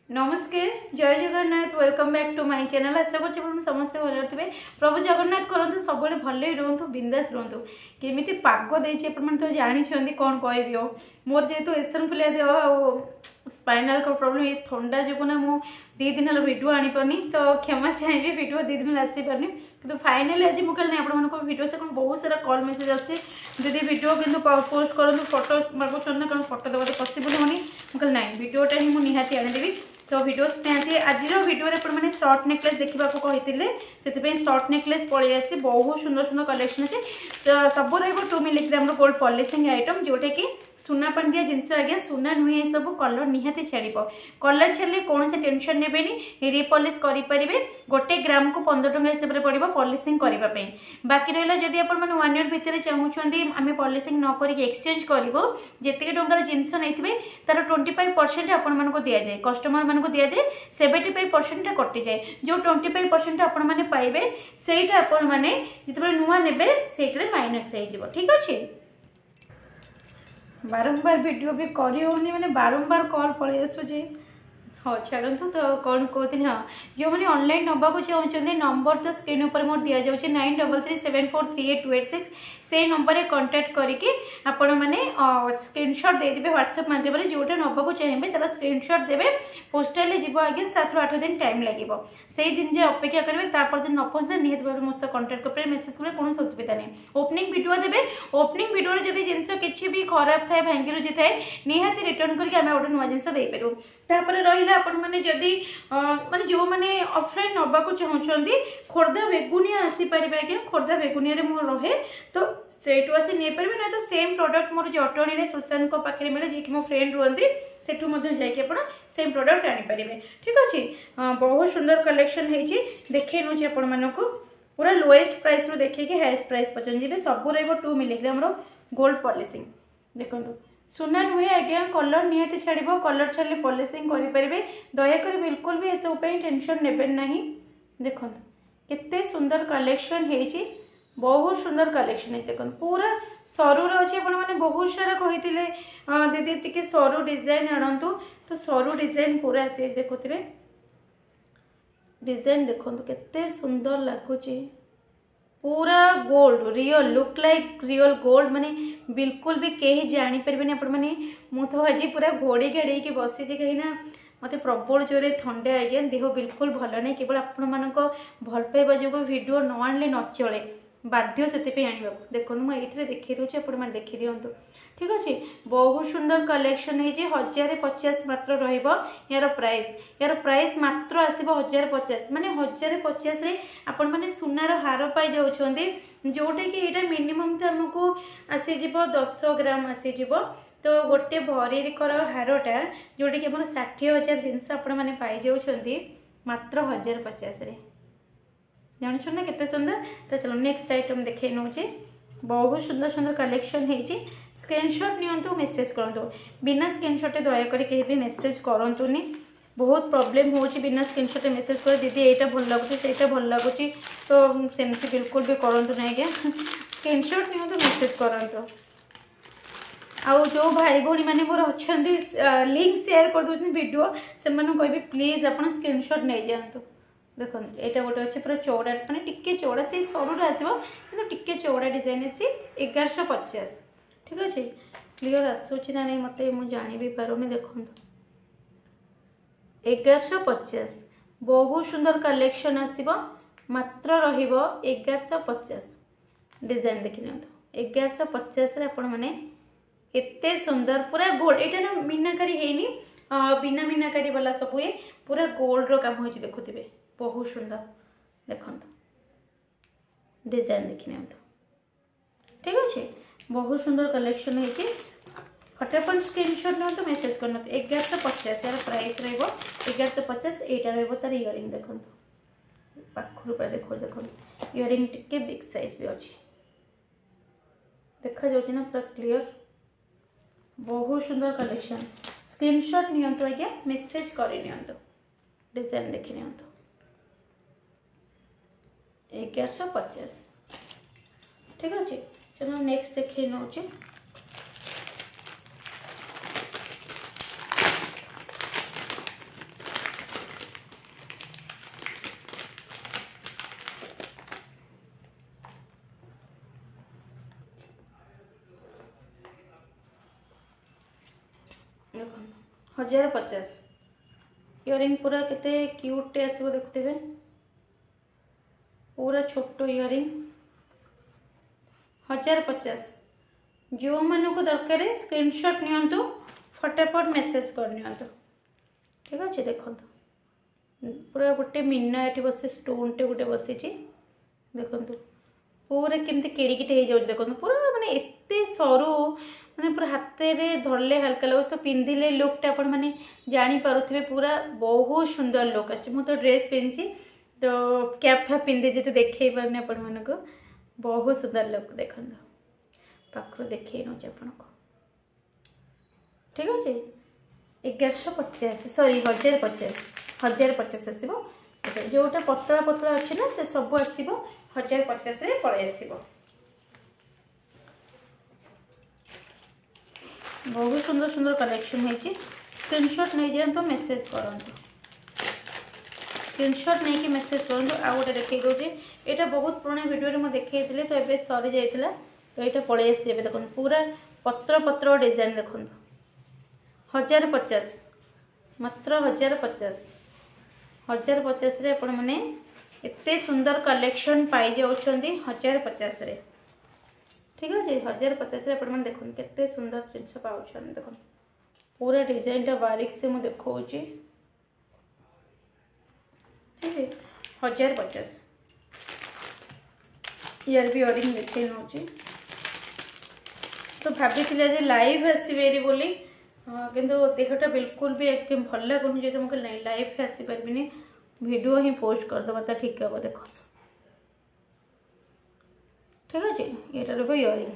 नमस्कार जय Jagannath welcome back to my channel. आशा कर समस्ते भल थे। प्रभु जगन्नाथ करंतु सब भले रुहतु बिंदास रुहतु। केमी पाग देती तो जानते कौन कह मोर जेहेतु एसनफुलिया देह स्पाइनाल प्रॉब्लम ये थंडा जो ना मु 2 दिन है वीडियो आनी पानी तो क्षमा चाहिए वीडियो 2 दिन आसी पारनी कि फाइनाली आज मुझे नहीं आप वीडियो से बहुत सारा कॉल मेसेज अच्छे दीदी वीडियो कि पोस्ट करूँ फोटो मागुँ कारण फोटो देवा तो पसिबल होनी मुझे ना वीडियोटा ही मुझे निहाती आनीदेवी तो वीडियो आज वीडियो मैंने शॉर्ट नेकलेस देखा से शॉर्ट नेकलेस पलि आसी बहुत सुंदर सुंदर कलेक्शन अच्छे सब रही 2 मिलीग्राम गोल्ड पॉलिशिंग आइटम जोटा कि सुना पांडिया जिनस आज्ञा सुना नुहे सब कलर निहाती छाड़ कलर छाड़े कौन से टेंशन ने रिपॉलिश करेंगे 1 ग्राम को 15 टंका हिसाब से पड़ो पॉलिशिंग करने बाकी रहा जदि आप 1 ईयर भितर चाहूँगी आम पॉलिशिंग न करके एक्सचेंज करूँ जितने टंकार जिनस नहीं तार 25% आपण को दि जाए कस्टमर मान को दि जाए 75% कटि जाए जो 25% आपण मैंने पाइबे सेटा आपण मैंने जिते नुआ ने माइनस हो ठीक अच्छे। बारंबार वीडियो भी करी मैंने बारंबार कॉल पलि आसूँ हाँ छाड़ू तो कौन कहती हाँ जो मैंने ऑनलाइन नवाक चाहते नंबर तो स्क्रीन ऊपर मोर दि जाऊँ 9337438286 से नंबर कांटेक्ट करके आपण मैंने स्क्रीनशॉट देदेवे व्हाट्सएप माध्यम जोटा नवाक चाहिए तार स्क्रीनशॉट देवे पोस्टाल जीव आगे 7 ରୁ 8 दिन टाइम लगे से दिन जे अपेक्षा करेंगे तापर न पहुँचले निहत भाव मो सहित कंटाक्ट करेंगे मेसेज करेंगे कौन असुविधा नहीं ओपनिंग वीडियो देवे ओपनिंग वीडियो जब जिनस किसी भी खराब थाए भांगी रुझी थाए निहाती रिटर्न करके आम गोटे नुआ जिनस देपारू तापर रहा आपण मैंने जदि माने जो मैंने ऑफलाइन नवाक चाहते खोर्धा बेगुनिया आसीपर आज्ञा खोर्धा बेगुनिया मो रहे तो सेठू आसी नहीं पारे ना तो सेम प्रोडक्ट मोर जटणी सुशांत पाखे मिले जी कि मो फ्रेंड रुहती सेठू जाकि सेम प्रोडक्ट आनीपारे ठीक अच्छे। बहुत सुंदर कलेक्शन होती देखे नौचे आपण मानक पूरा लोएस्ट प्राइस रू देखिए हाईएस्ट प्राइस पर्यटन जी सब रही 2 मिलीग्राम गोल्ड पॉलिशिंग देखो सुना नुहे आज्ञा कलर निहाती छाड़ कलर छाड़े पॉलिशिंग करेंगे दयाकोरी बिल्कुल भी एसबू टेंशन नेबे ना देखो केते सुंदर कलेक्शन होती बहुत सुंदर कलेक्शन है देखो पूरा सरू अच्छे मैंने बहुत सारा कही दीदी टी सरू डिजाइन आणतु तो सरू डिजाइन पूरा आसी देखुवे डिजाइन देखो केते सुंदर लगुच पूरा gold real look like real gold माने बिल्कुल भी कहीं जानीपारे आपण मैंने मुझे आज पूरा घोड़ी घाड़ी बसी कहीं मत प्रबल जोरे थंडा आज्ञा देह बिल्कुल भल नहीं केवल आपण मान भल पाइबा जो वीडियो न आने न चले बाध्य से आने देखो मुझे देखी दूसरी आप देखी दिंतु ठीक अच्छे। बहुत सुंदर कलेक्शन है 1050 मात्र यार प्राइस मात्र आसो 1050 माने 1050 रे आपण माने सुनार हार पाई जाउछंदे जोटा कि यहाँ मिनिमम तो आमको आसीज 10 ग्राम आसीज तो गोटे भरीकर हारटा जोटा कि 60,000 जिनस आपने पाई जाउछंदे मात्र 1050 रे जानछ ना केते सुंदर। तो चलो नेक्स्ट आइटम देखे नौचे बहुत सुंदर सुंदर कलेक्शन होती स्क्रीनशॉट नियंतु मेसेज करंतु बिना स्क्रीनशॉट दयाकोरी कहीं भी मेसेज करंतुनी बहुत प्रॉब्लम होची बिना स्क्रीनशॉट मेसेज कर दीदी एटा भल लगुच से भल लगुच तो सेमती बिल्कुल भी करंतु ना क्या स्क्रीनशॉट नियंतु मेसेज करंतु आउ जो भाई भौणी मैंने मोर अच्छा लिंक शेयर कर दूसरी वीडियो से कहि प्लीज आप स्क्रीनशॉट नहीं जातु देखो यहाँ गोटे अच्छे पूरा चौड़ा मैंने टिके चौड़ा से सरूर आसो कि टिके चौड़ा डिजाइन अच्छी 1150 ठीक अच्छे क्लीयर आसूँ ना नहीं मत मुझे जानी भी पारूनी देखो 1150 बहुत सुंदर कलेक्शन आसो मात्र रही1150 डिजाइन देखी नि 1150 आपण मैंने एते सुंदर पूरा गोल्ड यहाँ ना मीनाकारी है बिना मीनाकारी वाला सब ये पूरा गोल्ड रो काम हो देखुवे बहुत सुंदर देखो डिजाइन देखी नि ठीक अच्छे बहुत सुंदर कलेक्शन होती फटाफट स्क्रीनशॉट ना तो मेसेज करना 1150 यार प्राइस रही1150 एटा रही तार इयरिंग देखो पाखर पूरा देखो देखो इयरिंग टिके बिग साइज भी अच्छी देखा जाऊँ ना पूरा क्लीयर बहुत सुंदर कलेक्शन स्क्रीनशॉट नियंतु आज्ञा मेसेज कर डिजाइन देखी नि 1150 ठीक अच्छे। चलो नेक्स्ट देखे नौचे 1050 इयरिंग पूरा केते क्यूट आसो देखुथे पूरा छोट इयरिंग 1050 जो मन को दरकार स्क्रीनशॉट नियंतु फटाफट मेसेज कर नियंतु ठीक अच्छे देखो पूरा गोटे मीना ये बसे स्टोन टे गोटे बसी देखु पूरा केमती केड़िकिटे हो जाए देखो पूरा माने एते सरू माने पूरा हाथ में धरले हल्का लगे तो पिंधिले लुकटा आपण मैंने जानीपे पूरा बहुत सुंदर लुक तो ड्रेस पिंधि तो कैप फैप पिंधे जी देखे पारे आपण मन को बहुत सुंदर लुक देखो पाखर देखे नौ आपन को ठीक अच्छे 1150 सॉरी 1050 आसो जोटा पतला पतला अच्छे ना से सब आसो 1050 पलि आसो बहुत सुंदर सुंदर कलेक्शन है स्क्रीनशॉट नहीं जातु मेसेज करूँ स्क्रीनशॉट नहीं कि मेसेज करूँ आ गए देखिए दूसरी यहाँ बहुत पुराना वीडियो में देखी तो ये सरी जाता तो यहाँ पलि आसी देखो पूरा पत्र पत्र डिजाइन देखो 1050 मात्र 1050 रे आपण मैंने एते सुंदर कलेक्शन पाई जाउछंदी 1050 रे ठीक अच्छे 1050 रे आपण मैंने देखो केते सुंदर जिनस पाउछन देखो पूरा डिजाइन टा बारीक से मुझे देखौची ठीक है 1050 यार भी इयरिंग देखे नौची तो भाभी लाइव आसबेरी बोली किंतु देहटा बिल्कुल भी एकदम भल लगुनि जो मुझे लाइव आसपारे वीडियो ही पोस्ट करदे तो ठीक हे देख ठीक अच्छे ये रोक इयरिंग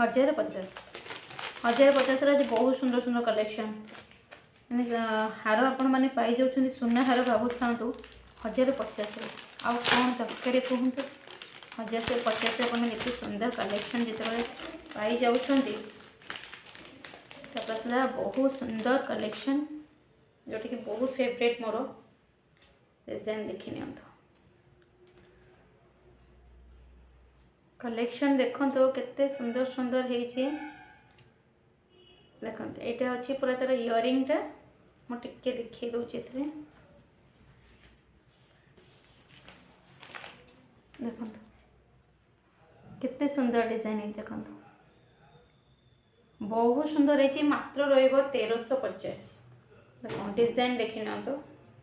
1050 आज बहुत सुंदर सुंदर कलेक्शन मैंने हार आपण मैंने पाई जाऊँ सुना हार भावु था 1050 आउ कौन दरकार कहतु 1050 एत सुंदर कलेक्शन जिते पाई जाऊँगी बहुत सुंदर कलेक्शन जोटी कि बहुत फेवरेट मोर डिजाइन देखी नि कलेक्शन देखो तो केते सुंदर सुंदर है देखो यहाँ अच्छी पूरा तार इयरिंग टा मुझे देखी दूसरी देखो केते सुंदर डिजाइन है देखो बहुत सुंदर है मात्र रहिबो 1350 देखो डिजाइन देखी ना तो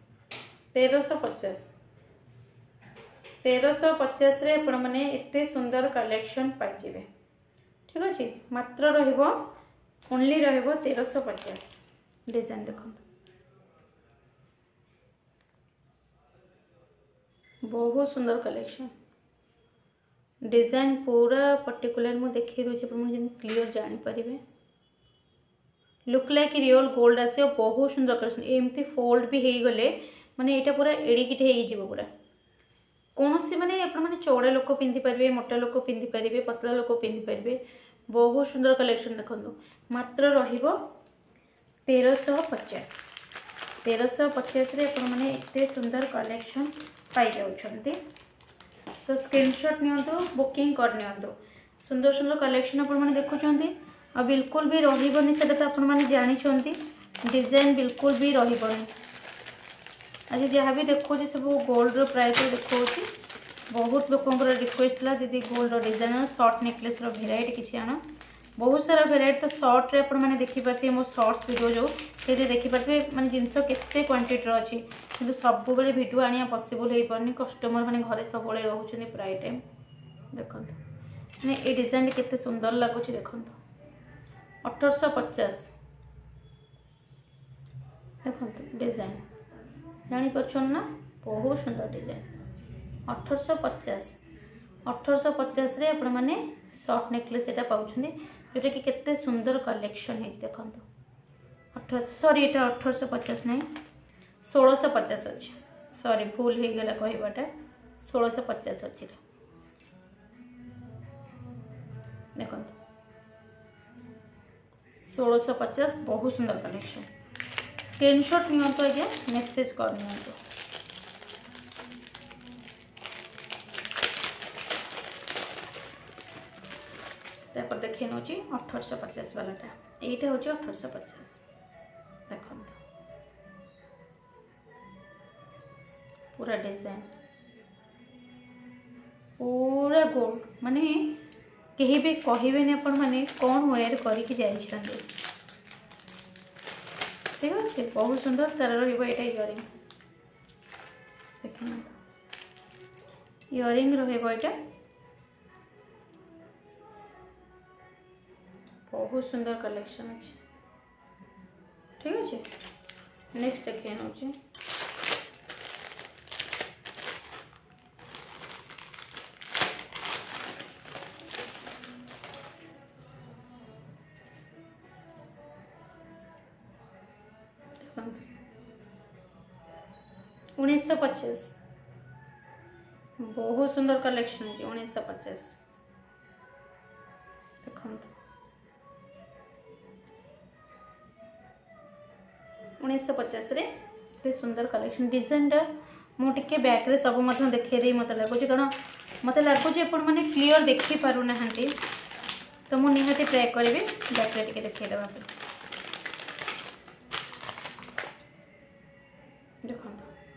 1350 रे आपण माने एते सुंदर कलेक्शन पाई जिवे ठीक अच्छे मात्र रहिबो ओनली रहिबो 1350 डिजाइन देखो बहुत सुंदर कलेक्शन डिजाइन पूरा पर्टिकुलर मु देखी दूसरी क्लीयर जानी पारे लुक लाइक रियल गोल्ड आसे बहुत सुंदर कलेक्शन एमती फोल्ड भी हो गले माने यहाँ पूरा एडिकिट हो पूरा कौन से माने आप चौड़ा लोक पिंधि पारे मोटा लोक पिंधि पारे पतला लोक पिंधि पारे बहुत सुंदर कलेक्शन देखो मात्र रहिबो 1350 रे आप माने एते सुंदर कलेक्शन पाई जाउछंती तो स्क्रीनशॉट नियंतु बुकिंग कर नियंतु सुंदर सुंदर कलेक्शन आपण माने देखुछंती आ बिल्कुल भी रहिबनी सेटा तो आपण माने जानिछंती डिजाइन बिल्कुल भी रहिबनी आज जहाँ भी देखो सब गोल्ड रो प्राइस देखो बहुत लोकंर रिक्वेस्ट था दीदी गोल्ड डिजाइन शॉर्ट नेकलेस रो भेराइटी किसी आण बहुत सारा भेराइटी तो शॉर्ट रे आपण देखिपारे मो शॉर्ट्स वीडियो जो से देखिपारे माने जिनस केते क्वांटिटी अच्छी कि सब बेले वीडियो आनिया पॉसिबल हो पारनी कस्टमर माने घरे सब रोचे प्राय टाइम देखो माने ये डिजाइन केते सुंदर लगुच देखो 1850 देखो डिजाइन जापर ना बहुत सुंदर डिजाइन 1850 रे आपण माने शॉर्ट नेकलेस एटा पाउछनी जोटा कि केते सुंदर कलेक्शन है देखो 1850 नहीं 1650 अच्छे सॉरी भूल हो गला कहवाटा 1650 अच्छे देखो 1650 बहुत सुंदर कलेक्शन स्क्रीनशॉट नियंतु आज्ञा मेसेज कर नियंतु देखे नौ 1850 वालाटा यहाँ हूँ 1850 देखो पूरा डिजाइन पूरा गोल्ड माने कहीं भी कहबेनि आपण मैंने कौन वेयर करके जाइछन्ते। ठीक अच्छे बहुत सुंदर तार रहा इयरिंग देखना इयरिंग रहा बहुत सुंदर कलेक्शन अच्छे। ठीक अच्छे नेक्स्ट देखिए नौचे 1950 बहुत सुंदर कलेक्शन है 1950 देखो 1950 रे एते सुंदर कलेक्शन डिजाइन टा मुझे बैक रे सब मतलब देखिए मत लगुच कारण मत लगुच आप मैंने क्लीयर देखी पार ना तो मुझे निहाती ट्राए करी बैक रे टिके देखिए देवा देखो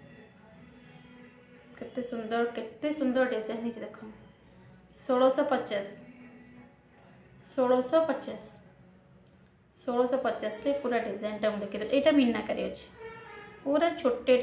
केते सुंदर डिजाइन है देखो 1650 रे पूरा डिजाइन टा देखिए यहाँ मीनाकारी अच्छे पूरा छोटे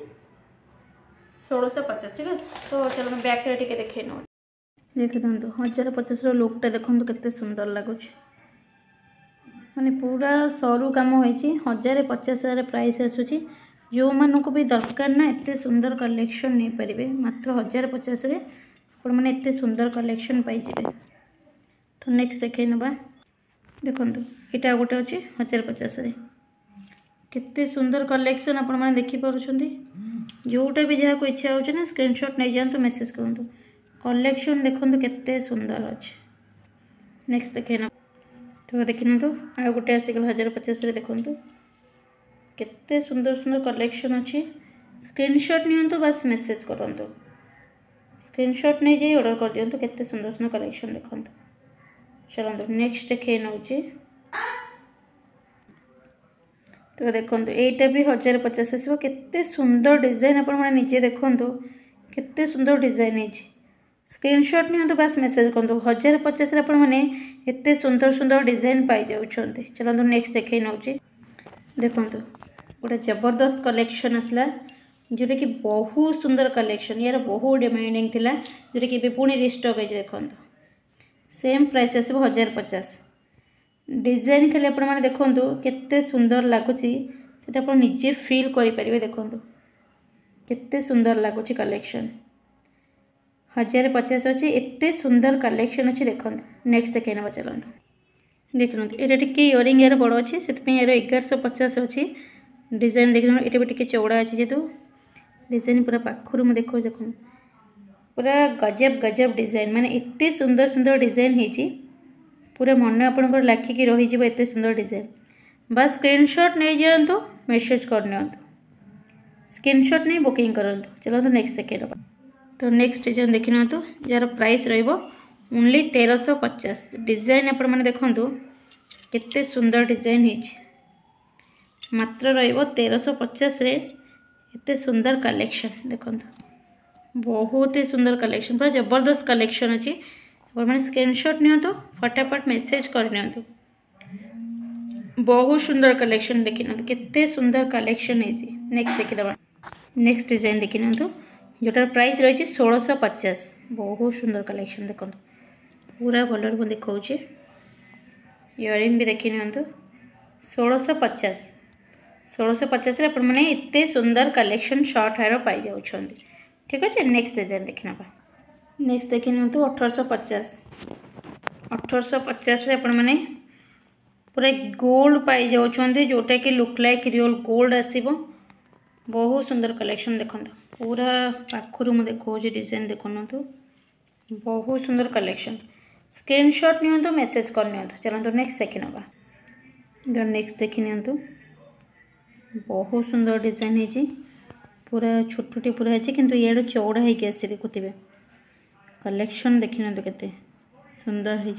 1650 ठीक है। तो चलो मैं बैक टिके देखे नौ देख दिखाँ 1050 लुकटा देखो केते सुंदर लगुच माने पूरा सरू कम हो 1050 प्राइस आसूची जो मानक भी दरकार ना एते सुंदर कलेक्शन नहीं पारे मात्र 1050 आपण मैंने एते सुंदर कलेक्शन पाइबे। तो नेक्स्ट देखे ना देखो यहाँ गोटे अच्छे 1050 केते सुंदर कलेक्शन आपण मैंने देखिपुं जोटा भी जहाँ को इच्छा हो स्क्रीनशॉट नहीं जातु मेसेज करूँ कलेक्शन देखो केते सुंदर अच्छे। नेक्स्ट देखे ना तो देखना तो आ गोटे आसिकल 1050 देखो केते सुंदर सुंदर कलेक्शन अच्छी स्क्रीनशॉट नियंतु बस मेसेज करंतु स्क्रीनशॉट नहीं जाई ऑर्डर कर दियंतु केते सुंदर सुंदर कलेक्शन देखंतु। चलंतु नेक्स्ट देखे नउची तो देखंतु एटा भी 1050 आसीबो केते सुंदर डिजाइन आपण माने निजे देखंतु केते सुंदर डिजाइन है स्क्रीनशॉट नियंतु बस मेसेज करंतु 1050 आपण माने एते सुंदर सुंदर डिजाइन पाई जाउछंती। चलंतु नेक्स्ट देखे नउची देखंतु गोटे जबरदस्त कलेक्शन आसला जोटा कि बहुत सुंदर कलेक्शन यार बहुत डिमांडिंग थिला जोटा कि पुणी रिस्टॉक है देखो सेम प्राइस आसो 1050 डिजाइन खाली आपण मैंने देखो केते सुंदर लगुच से निजे फील करें देखो केते सुंदर लगुच कलेक्शन 1050 अच्छे एते सुंदर कलेक्शन अच्छे देखो। नेक्स्ट देखे ना चलते देखो ये टी इयरिंग यार बड़ अच्छे से यार 1150 अच्छी डिजाइन देख ये भी टी चौड़ा अच्छे जेहतु डिजाइन पूरा पाखर मुझे देखो देखो पूरा गजब गजब डिजाइन माने एते सुंदर सुंदर डिजाइन होती पूरा मन आपंकर लाखिकी रही एते सुंदर डिजाइन बस स्क्रीनशॉट नहीं जातु मेसेज कर स्क्रीनशॉट नहीं बुकिंग करूँ। चलो नेक्स्ट सेकेंड तो नेक्स्ट डिजाइन देखी ना जार प्राइस ओनली 1350 डिजाइन आप देखु केते सुंदर डिजाइन है मात्र रो1350 एते सुंदर कलेक्शन देखो बहुत ही सुंदर कलेक्शन पूरा जबरदस्त कलेक्शन अच्छी मैंने स्क्रीनशॉट नियंतु फटाफट मेसेज कर नियंतु बहुत सुंदर कलेक्शन देखी ना केते सुंदर कलेक्शन है। नेक्स्ट देखीदबा नेक्स्ट डिजाइन देखी ना जोटार प्राइस रही 1650 बहुत सुंदर कलेक्शन देखो पूरा कलर को दिखाऊँ इयरिंग भी देखी नि 1650 आप एते सुंदर कलेक्शन शॉर्ट हेयर पाई जाउछंती। ठीक अच्छे नेक्स्ट डिजाइन देखना नेक्स्ट देखी नि 1850 आप पूरा गोल्ड पाई जाउछंती जोटा कि लुक लाइक रियल गोल्ड आसीबो बहुत सुंदर कलेक्शन देखो पूरा पाखर मुझे देखो डिजाइन देखो बहुत सुंदर कलेक्शन स्क्रीनशॉट नियंतु मेसेज कर नियंतु। चलते नेक्स्ट देखी ना नेक्स्ट देखी नियंतु बहुत सुंदर डिजाइन है पूरा छोटे पूरा अच्छे किंतु ये चौड़ा होगी आसी देखुवे कलेक्शन देखी ना केते सुंदर है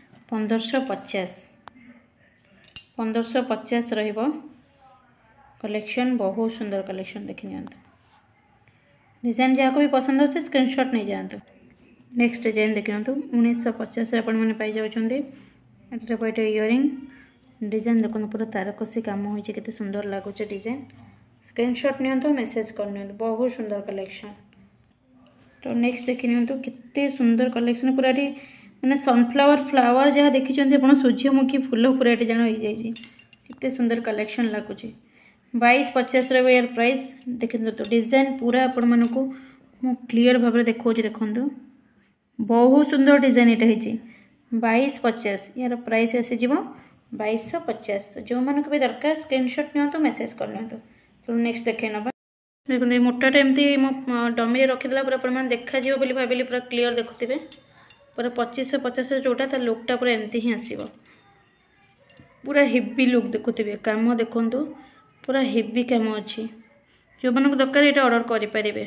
1550 रहिबो कलेक्शन बहुत सुंदर कलेक्शन देखी नियंतु डिजाइन जहाँ को भी पसंद हो स्क्रीनशॉट नहीं जातु। नेक्स्ट डिजाइन देखिए 1950 आपने पाई जाते इयरिंग डिजाइन देखो पूरा तारकसी काम होते सुंदर लगुच डिजाइन स्क्रीनशॉट नि मेसेज कर बहुत सुंदर कलेक्शन। तो नेक्स्ट देखी केते सुंदर कलेक्शन पूरा मैंने सनफ्लावर फ्लावर जहाँ देखी आप सूर्यमुखी फूल पूरा जान हो जाते सुंदर कलेक्शन लगुच 2250 यार प्राइस देखते। तो डिजाइन पूरा आपण मानक मु क्लीयर भाव में देखा देखो बहुत सुंदर डिजाइन यहाँ 2250 यार प्राइस आसीज 2250। जो मानक भी दरकार स्क्रीनशॉट नि मेसेज कर। तो नेक्स्ट देखे ना देखते मोटाटा एमती मो डमी रखीदेला पूरा आप देखा भाविली पूरा क्लीयर देखुवे पूरा 2550 जोटा तर लुकटा पूरा एमती ही आसो पूरा हेवी लुक देखुवे काम देखु पूरा हेवी काम अच्छी जो मानक दरकार ये ऑर्डर करें।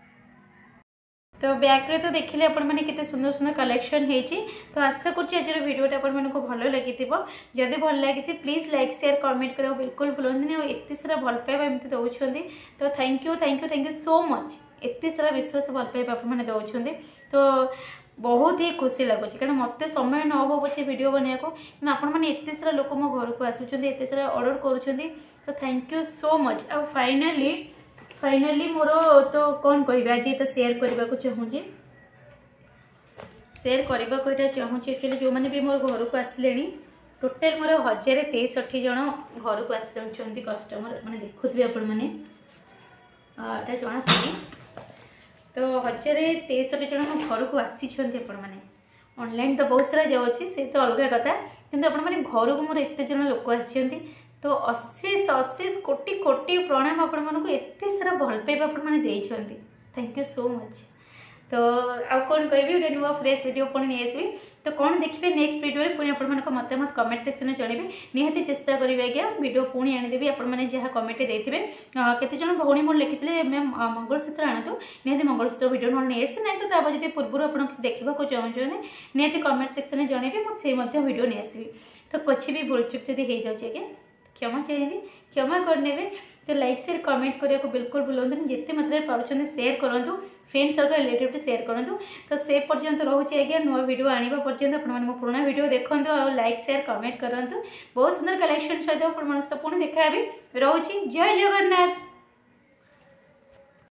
तो बैग्रे तो देखिले आपण मैंने कितने सुंदर सुंदर कलेक्शन होती। तो आशा करुँच आज भिडियोटा आपण मानक भल लगी जदि भल लगी प्लीज लाइक शेयर कमेंट करा बिल्कुल भूलती एत सारा भल पाइबा एमती दौरान। तो थैंक यू सो मच एत सारा विश्वास भल पाइबा आपने दौरान। तो बहुत ही खुशी लगुच कारण मत समय न हो पचे वीडियो बनाया कि आपण मैंने एत सारा लोक मो घर को आसुँच एत सारा ऑर्डर करुँच। तो थैंक यू सो मच। आ फाइनाली मोर तो कौन कह आज तो शेयर करने को चाहूँगी एक्चुअली जो मैंने भी मोर घर को आसिले टोटाल मोर 1063 जन घर को आसुँच कस्टमर मैंने देखुए आपण मैंने जना पड़ी। तो 1063 जन मो घर को आसी मैंने ऑनलाइन तो बहुत सारा जाऊँगी से तो अलग कथा कि आप घर को मोर एत जन लोक आसी। तो अशेष अशेष कोटि कोटि प्रणाम आपण मानक एत सारा भल पाइबा आपने थैंक यू सो मच। तो आउ कौन कह गोटे नुआ फ्रेश वीडियो पुणी नहीं आसबि। तो कौन देखिए नेक्स्ट वीडियो पुणी आप मतामत कमेंट सेक्शन में जनइबे निहाती चेष्टा करेंगे आज्ञा वीडियो पुणी आनीदेवी आपने जहाँ कमेंट देते केते जन भौणी मोर लिखिते मैम मंगलसूत्र आणतु निहाती मंगलसूत्र वीडियो ना नहीं आसबि ना तो जब पूर्व आप देखा चाहूँ निहाती कमेंट सेक्शन में जनइबे मुझे वीडियो नहीं आसबि। तो कुछ भी भूल चुक जब हो जाए आज्ञा क्षमा चाहिए क्षमा करने। तो लाइक शेयर कमेंट करने को बिल्कुल भूलते जिते मात्रा पार्टी शेयर करूँ फ्रेंड्स सर्कल रिलेटिव शेयर करूँ। तो से पर्यंत रोचे आज्ञा नुआ वीडियो आने पर्यंत आप पुराना वीडियो देखो और लाइक शेयर कमेंट करूँ। बहुत सुंदर कलेक्शन सहित पुणी देखा रोचे। जय जगन्नाथ।